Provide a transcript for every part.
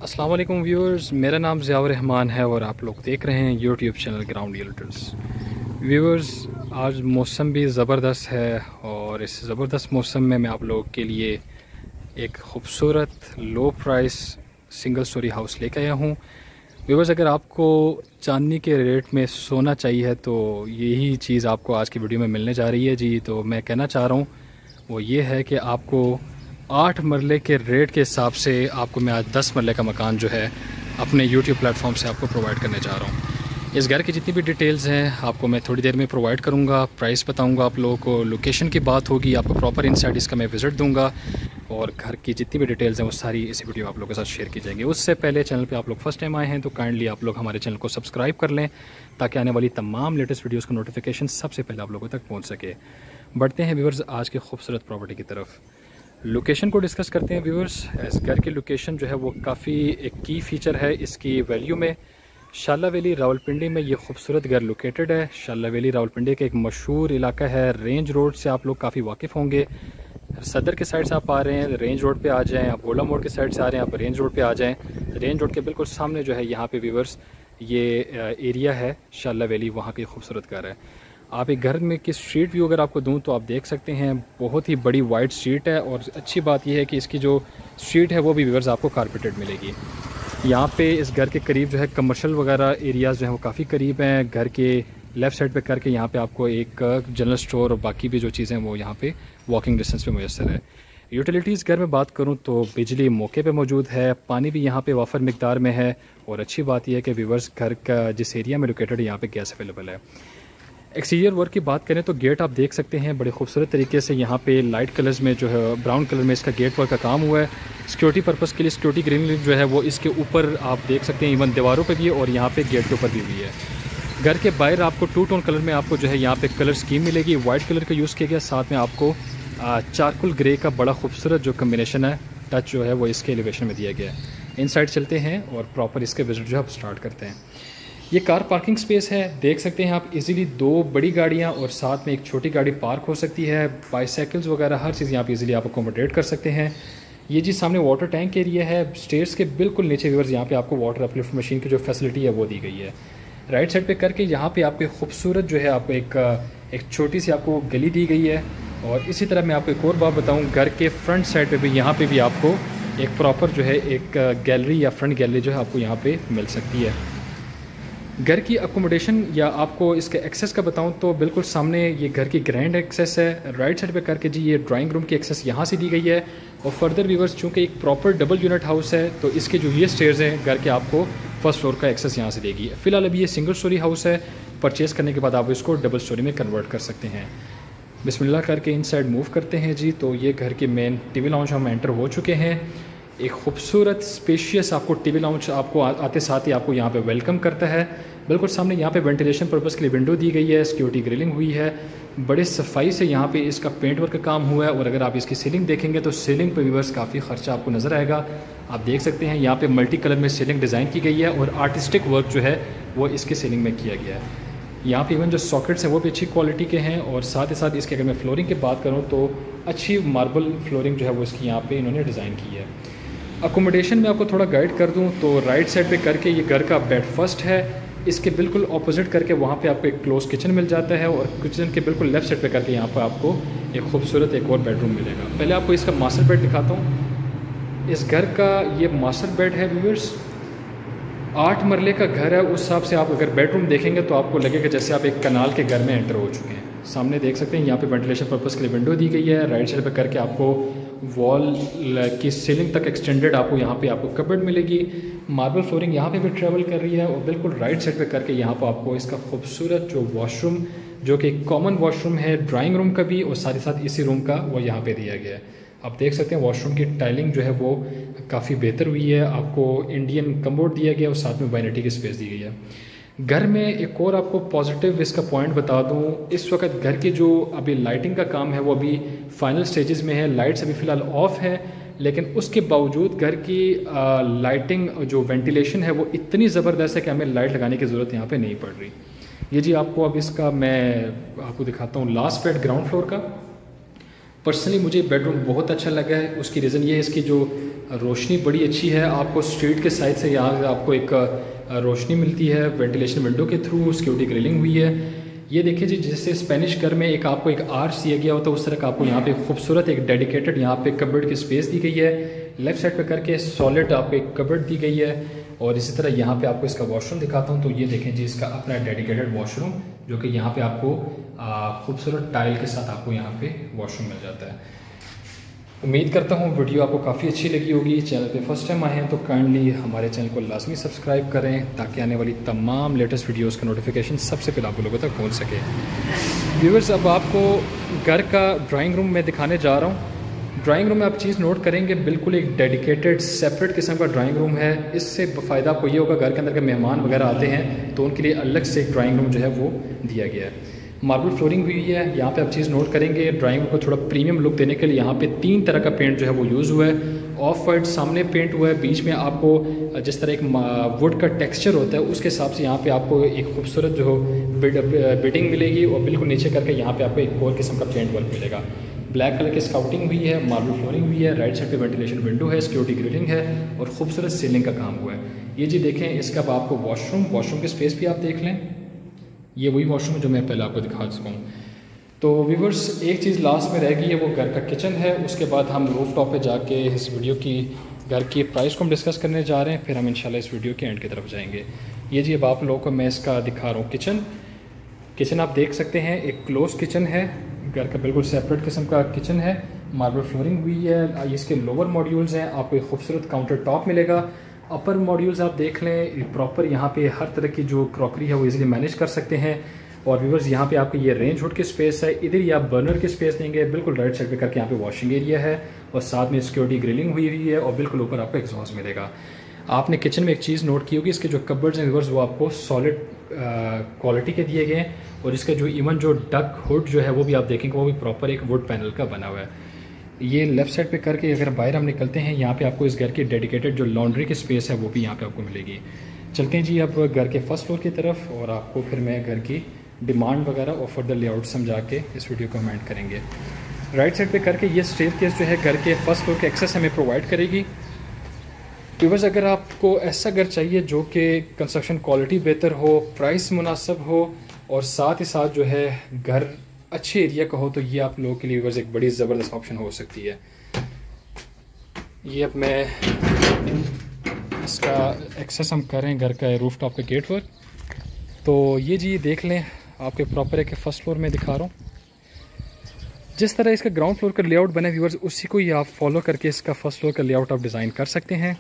अस्सलाम वालेकुम व्यूअर्स, मेरा नाम ज़ियाउर रहमान है और आप लोग देख रहे हैं YouTube channel ground realtors. Viewers, आज मौसम भी ज़बरदस्त है और इस ज़बरदस्त मौसम में मैं आप लोगों के लिए एक ख़ूबसूरत low price single storey house लेकर आया हूँ। व्यूअर्स, अगर आपको चांदनी के रेट में सोना चाहिए है तो यही चीज़ आपको आज की वीडियो में मिलने जा रही है जी। तो मैं कहना चाह रहा हूँ वो ये है कि आपको 8 मरले के रेट के हिसाब से आपको मैं आज 10 मरले का मकान जो है अपने YouTube प्लेटफॉर्म से आपको प्रोवाइड करने जा रहा हूँ। इस घर की जितनी भी डिटेल्स हैं आपको मैं थोड़ी देर में प्रोवाइड करूँगा। प्राइस बताऊँगा आप लोगों को, लोकेशन की बात होगी, आपको प्रॉपर इनसाइड इसका मैं विज़िट दूँगा और घर की जितनी भी डिटेल्स हैं वो सारी इसी वीडियो आप लोगों के साथ शेयर की जाएंगी। उससे पहले चैनल पे आप लोग फर्स्ट टाइम आए हैं तो काइंडली आप लोग हमारे चैनल को सब्सक्राइब कर लें ताकि आने वाली तमाम लेटेस्ट वीडियोज़ का नोटिफिकेशन सबसे पहले आप लोगों तक पहुँच सके। बढ़ते हैं व्यूअर्स आज की खूबसूरत प्रॉपर्टी की तरफ। लोकेशन को डिस्कस करते हैं व्यूअर्स। इस घर की लोकेशन जो है वो काफ़ी एक की फ़ीचर है इसकी वैल्यू में। शाला वैली रावलपिंडी में ये खूबसूरत घर लोकेटेड है। शाला वैली रावलपिंडी का एक मशहूर इलाका है। रेंज रोड से आप लोग काफ़ी वाकिफ़ होंगे। सदर के साइड से आप आ रहे हैं रेंज रोड पे आ जाएं, आप गोला मोड़ के साइड से आ रहे हैं आप रेंज रोड पे आ जाएं। रेंज रोड के बिल्कुल सामने जो है यहाँ पे व्यूअर्स ये एरिया है शाला वैली, वहाँ की खूबसूरत घर है। आप एक घर में की स्ट्रीट व्यू अगर आपको दूं तो आप देख सकते हैं बहुत ही बड़ी वाइड स्ट्रीट है और अच्छी बात यह है कि इसकी जो स्ट्रीट है वो भी व्यूअर्स आपको कारपेटेड मिलेगी। यहाँ पे इस घर के करीब जो है कमर्शियल वगैरह एरियाज़ जो हैं वो काफ़ी करीब हैं। घर के लेफ़्ट साइड पे करके यहाँ पे आपको एक जनरल स्टोर और बाकी भी जो चीज़ें वो यहाँ पे वॉकिंग डिस्टेंस पे मुयसर है। यूटिलिटीज़ घर में बात करूँ तो बिजली मौके पे मौजूद है, पानी भी यहाँ पे वाफर मिकदार में है और अच्छी बात यह है कि व्यूअर्स घर का जिस एरिया में लोकेटेड है यहाँ पे गैस अवेलेबल है। एक्सटीरियर वर्क की बात करें तो गेट आप देख सकते हैं बड़े खूबसूरत तरीके से यहाँ पे लाइट कलर्स में जो है ब्राउन कलर में इसका गेट वर्क का काम हुआ है। सिक्योरिटी पर्पज़ के लिए सिक्योरिटी ग्रिल जो है वो इसके ऊपर आप देख सकते हैं, इवन दीवारों पे भी है और यहाँ पे गेट के ऊपर भी हुई है। घर के बाहर आपको 2 टोन कलर में आपको जो है यहाँ पे कलर स्कीम मिलेगी। वाइट कलर का यूज़ किया गया, साथ में आपको चारकोल ग्रे का बड़ा खूबसूरत जो कम्बिनेशन है टच जो है वो इसके एलिवेशन में दिया गया है। इनसाइड चलते हैं और प्रॉपर इसके विजिट जो है आप स्टार्ट करते हैं। ये कार पार्किंग स्पेस है, देख सकते हैं आप इजीली 2 बड़ी गाड़ियाँ और साथ में एक छोटी गाड़ी पार्क हो सकती है। बाईसाइकिल्स वगैरह हर चीज़ यहाँ पे इजीली आप अकोमोडेट कर सकते हैं। ये जी सामने वाटर टैंक एरिया है। स्टेयर्स के बिल्कुल नीचे व्यूअर्स यहाँ पे आपको वाटर अपलिफ्ट मशीन की जो फैसिलिटी है वो दी गई है। राइट साइड पे करके यहाँ पे आपको खूबसूरत जो है आपको एक छोटी सी आपको गली दी गई है। और इसी तरह मैं आपको एक और बात बताऊँ, घर के फ्रंट साइड पर भी यहाँ पर भी आपको एक प्रॉपर जो है एक गैलरी या फ्रंट गैलरी जो है आपको यहाँ पर मिल सकती है। घर की अकोमोडेशन या आपको इसके एक्सेस का बताऊं तो बिल्कुल सामने ये घर की ग्रैंड एक्सेस है। राइट साइड पे करके जी ये ड्राइंग रूम की एक्सेस यहाँ से दी गई है। और फर्दर व्यूअर्स चूँकि एक प्रॉपर डबल यूनिट हाउस है तो इसके जो ये स्टेयर्स हैं घर के आपको फर्स्ट फ्लोर का एक्सेस यहाँ से देगी। फिलहाल अभी ये सिंगल स्टोरी हाउस है, परचेज़ करने के बाद आप इसको डबल स्टोरी में कन्वर्ट कर सकते हैं। बिस्मिल्लाह करके इनसाइड मूव करते हैं जी। तो ये घर के मेन टीवी लाउंज हम एंटर हो चुके हैं। एक खूबसूरत स्पेशियस आपको टीवी लाउंज आपको आते साथ ही आपको यहाँ पे वेलकम करता है। बिल्कुल सामने यहाँ पे वेंटिलेशन पर्पज़ के लिए विंडो दी गई है, सिक्योरिटी ग्रिलिंग हुई है, बड़े सफाई से यहाँ पे इसका पेंट वर्क का काम हुआ है। और अगर आप इसकी सीलिंग देखेंगे तो सीलिंग पे व्यूअर्स काफ़ी खर्चा आपको नज़र आएगा। आप देख सकते हैं यहाँ पे मल्टी कलर में सीलिंग डिज़ाइन की गई है और आर्टिस्टिक वर्क जो है वो इसकी सीलिंग में किया गया है। यहाँ पे इवन जो सॉकेट्स हैं वो भी अच्छी क्वालिटी के हैं और साथ ही साथ इसके अगर मैं फ्लोरिंग की बात करूँ तो अच्छी मार्बल फ्लोरिंग जो है वो इसकी यहाँ पे इन्होंने डिज़ाइन की है। अकोमोडेशन में आपको थोड़ा गाइड कर दूं तो राइट साइड पे करके ये घर का बेड फर्स्ट है। इसके बिल्कुल ऑपोजिट करके वहाँ पे आपको एक क्लोज किचन मिल जाता है और किचन के बिल्कुल लेफ्ट साइड पे करके यहाँ पर आपको एक खूबसूरत एक और बेडरूम मिलेगा। पहले आपको इसका मास्टर बेड दिखाता हूँ। इस घर का ये मास्टर बेड है व्यूअर्स। 8 मरले का घर है, उस हिसाब से आप अगर बेडरूम देखेंगे तो आपको लगेगा जैसे आप एक कनाल के घर में एंटर हो चुके हैं। सामने देख सकते हैं यहाँ पे वेंटिलेशन पर्पज़ के लिए विंडो दी गई है। राइट साइड पे करके आपको वॉल की सीलिंग तक एक्सटेंडेड आपको यहाँ पे आपको कबर्ड मिलेगी। मार्बल फ्लोरिंग यहाँ पे भी ट्रेवल कर रही है और बिल्कुल राइट साइड पे करके यहाँ पर आपको इसका खूबसूरत जो वॉशरूम जो कि कॉमन वॉशरूम है ड्राइंग रूम का भी और साथ ही साथ इसी रूम का वो यहाँ पे दिया गया है। आप देख सकते हैं वॉशरूम की टाइलिंग जो है वो काफ़ी बेहतर हुई है। आपको इंडियन कमोड दिया गया और साथ में वैनिटी की स्पेस दी गई है। घर में एक और आपको पॉजिटिव इसका पॉइंट बता दूं, इस वक्त घर की जो अभी लाइटिंग का काम है वो अभी फाइनल स्टेजेस में है। लाइट्स अभी फ़िलहाल ऑफ है लेकिन उसके बावजूद घर की लाइटिंग जो वेंटिलेशन है वो इतनी ज़बरदस्त है कि हमें लाइट लगाने की ज़रूरत यहाँ पे नहीं पड़ रही। ये जी आपको अब इसका मैं आपको दिखाता हूँ लास्ट बेड ग्राउंड फ्लोर का। पर्सनली मुझे बेडरूम बहुत अच्छा लगा है। उसकी रीज़न ये है इसकी जो रोशनी बड़ी अच्छी है, आपको स्ट्रीट के साइड से यहाँ आपको एक रोशनी मिलती है वेंटिलेशन विंडो के थ्रू, सिक्योरिटी ग्रिलिंग हुई है। ये देखिए जी, जैसे स्पेनिश घर में एक आपको एक आर्च दिया गया होता है, उस तरह का आपको यहाँ पे खूबसूरत एक डेडिकेटेड यहाँ पे कबर्ड की स्पेस दी गई है। लेफ्ट साइड पे करके सॉलिड आपको एक कबर्ड दी गई है। और इसी तरह यहाँ पे आपको इसका वॉशरूम दिखाता हूँ। तो ये देखें जी, इसका अपना डेडिकेटेड वॉशरूम, जो कि यहाँ पे आपको खूबसूरत टाइल के साथ आपको यहाँ पे वॉशरूम मिल जाता है। उम्मीद करता हूँ वीडियो आपको काफ़ी अच्छी लगी होगी। चैनल पे फर्स्ट टाइम आए हैं तो काइंडली हमारे चैनल को लाजमी सब्सक्राइब करें, ताकि आने वाली तमाम लेटेस्ट वीडियोस का नोटिफिकेशन सबसे पहले आप लोगों तक पहुँच सके। व्यूअर्स, अब आपको घर का ड्राइंग रूम में दिखाने जा रहा हूँ। ड्राइंग रूम में आप चीज़ नोट करेंगे, बिल्कुल एक डेडिकेटेड सेपरेट किस्म का ड्राइंग रूम है। इससे फ़ायदा आपको ये होगा, घर के अंदर के मेहमान वगैरह आते हैं तो उनके लिए अलग से एक ड्राइंग रूम जो है वो दिया गया है। मार्बल फ्लोरिंग हुई है। यहाँ पे आप चीज़ नोट करेंगे, ड्राइंग रूम को थोड़ा प्रीमियम लुक देने के लिए यहाँ पे 3 तरह का पेंट जो है वो यूज़ हुआ है। ऑफ वाइट सामने पेंट हुआ है, बीच में आपको जिस तरह एक वुड का टेक्सचर होता है उसके हिसाब से यहाँ पे आपको एक खूबसूरत जो बिडिंग मिलेगी, और बिल्कुल नीचे करके यहाँ पे आपको एक और किस्म का पेंट वर्क मिलेगा। ब्लैक कलर की स्काउटिंग हुई है, मार्बल फ्लोरिंग हुई है, राइट साइड पे वेंटिलेशन विंडो है, सिक्योरिटी ग्रिलिंग है और खूबसूरत सीलिंग का काम हुआ है। ये जी देखें, इसका अब आपको वॉशरूम की स्पेस भी आप देख लें। ये वही वॉशरूम जो मैं पहले आपको दिखा चुका हूँ। तो व्यूअर्स, एक चीज़ लास्ट में रह गई है, वो घर का किचन है। उसके बाद हम रूफ टॉप पर जाके इस वीडियो की घर की प्राइस को हम डिस्कस करने जा रहे हैं, फिर हम इंशाल्लाह इस वीडियो के एंड की तरफ जाएंगे। ये जी अब आप लोगों को मैं इसका दिखा रहा हूँ किचन आप देख सकते हैं, एक क्लोज किचन है, घर का बिल्कुल सेपरेट किस्म का किचन है। मार्बल फ्लोरिंग हुई है, इसके लोअर मॉड्यूल्स हैं, आपको एक खूबसूरत काउंटर टॉप मिलेगा। अपर मॉड्यूल्स आप देख लें, प्रॉपर यहाँ पे हर तरह की जो क्रॉकरी है वो इजीली मैनेज कर सकते हैं। और व्यूअर्स, यहाँ पे आपको ये रेंज हुड की स्पेस है, इधर ही आप बर्नर की स्पेस देंगे, बिल्कुल राइट साइड पे करके यहाँ पे वॉशिंग एरिया है और साथ में सिक्योरिटी ग्रिलिंग हुई है और बिल्कुल ऊपर आपको एग्जॉस्ट मिलेगा। आपने किचन में एक चीज़ नोट की होगी, इसके जो कबर्ड्स हैं व्यूअर्स वो आपको सॉलिड क्वालिटी के दिए गए हैं, और इसका जो इवन जो डक हुड जो है वो भी आप देखेंगे वो भी प्रॉपर एक वुड पैनल का बना हुआ है। ये लेफ़्ट साइड पे करके अगर बाहर हम निकलते हैं, यहाँ पे आपको इस घर की डेडिकेटेड जो लॉन्ड्री की स्पेस है वो भी यहाँ पे आपको मिलेगी। चलते हैं जी अब घर के फर्स्ट फ्लोर की तरफ, और आपको फिर मैं घर की डिमांड वगैरह और फर्दर लेआउट समझा के इस वीडियो को कमेंट करेंगे। राइट साइड पे करके ये स्टेयरकेस जो है घर के फर्स्ट फ्लोर के एक्सेस हमें प्रोवाइड करेगी। व्यूअर्स, अगर आपको ऐसा घर चाहिए जो कि कंस्ट्रक्शन क्वालिटी बेहतर हो, प्राइस मुनासिब हो और साथ ही साथ जो है घर अच्छे एरिया का हो, तो ये आप लोगों के लिए व्यूअर्स एक बड़ी ज़बरदस्त ऑप्शन हो सकती है। ये अब मैं इसका एक्सेस हम कर रहे हैं घर का रूफ टॉप के गेट वर्क। तो ये जी देख लें, आपके प्रॉपर है कि फर्स्ट फ्लोर में दिखा रहा हूँ। जिस तरह इसका ग्राउंड फ्लोर का लेआउट बना है व्यूअर्स, उसी को ही आप फॉलो करके इसका फर्स्ट फ्लोर का लेआउट आप डिज़ाइन कर सकते हैं।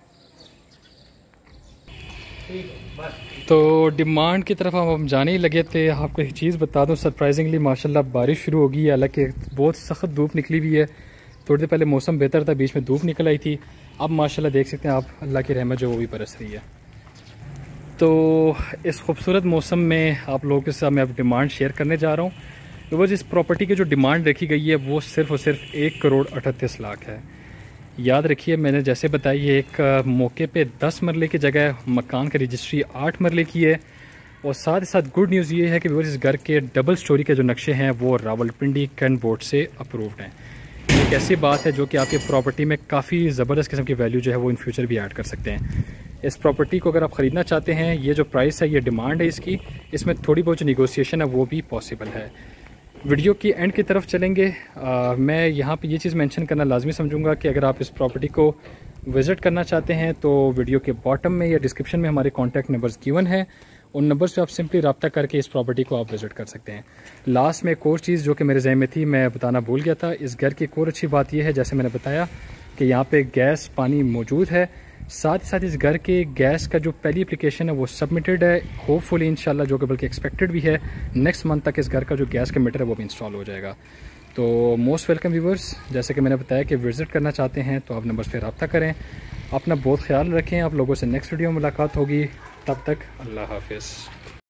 तो डिमांड की तरफ हम जाने ही लगे थे। आपको एक चीज़ बता दूं, सरप्राइजिंगली माशाल्लाह बारिश शुरू हो गई है, हालांकि बहुत सख्त धूप निकली हुई है। थोड़ी देर पहले मौसम बेहतर था, बीच में धूप निकल आई थी, अब माशाल्लाह देख सकते हैं आप, अल्लाह की रहमत जो वो भी बरस रही है। तो इस खूबसूरत मौसम में आप लोगों के साथ मैं अब डिमांड शेयर करने जा रहा हूँ। तो बस इस प्रॉपर्टी की जो डिमांड रखी गई है वो सिर्फ और सिर्फ 1,38,00,000 है। याद रखिए, मैंने जैसे बताई है, एक मौके पे 10 मरले की जगह मकान की रजिस्ट्री 8 मरले की है। और साथ ही साथ गुड न्यूज़ ये है कि इस घर के डबल स्टोरी के जो नक्शे हैं वो रावलपिंडी कैंट बोर्ड से अप्रूव्ड हैं। एक ऐसी बात है जो कि आपकी प्रॉपर्टी में काफ़ी ज़बरदस्त किस्म की वैल्यू जो है वो इन फ्यूचर भी ऐड कर सकते हैं। इस प्रॉपर्टी को अगर आप ख़रीदना चाहते हैं, ये जो प्राइस है, ये डिमांड है इसकी, इसमें थोड़ी बहुत जो निगोसिएशन है वो भी पॉसिबल है। वीडियो की एंड की तरफ चलेंगे। मैं यहाँ पे ये चीज़ मेंशन करना लाजमी समझूंगा कि अगर आप इस प्रॉपर्टी को विज़िट करना चाहते हैं तो वीडियो के बॉटम में या डिस्क्रिप्शन में हमारे कॉन्टैक्ट नंबर्स गिवन है, उन नंबर्स पे आप सिंपली रब्ता करके इस प्रॉपर्टी को आप विज़िट कर सकते हैं। लास्ट में एक और चीज़ जो कि मेरे ज़हन में थी, मैं बताना भूल गया था। इस घर की एक और अच्छी बात यह है, जैसे मैंने बताया कि यहाँ पर गैस पानी मौजूद है। साथ ही साथ इस घर के गैस का जो पहली एप्लीकेशन है वो सबमिटेड है, होपफुली इंशाल्लाह, जो कि बल्कि एक्सपेक्टेड भी है, नेक्स्ट मंथ तक इस घर का जो गैस का मीटर है वो भी इंस्टॉल हो जाएगा। तो मोस्ट वेलकम व्यूवर्स, जैसे कि मैंने बताया कि विज़िट करना चाहते हैं तो आप नंबर पर रब्ता करें। अपना बहुत ख्याल रखें। आप लोगों से नेक्स्ट वीडियो में मुलाकात होगी, तब तक अल्लाह हाफिज़।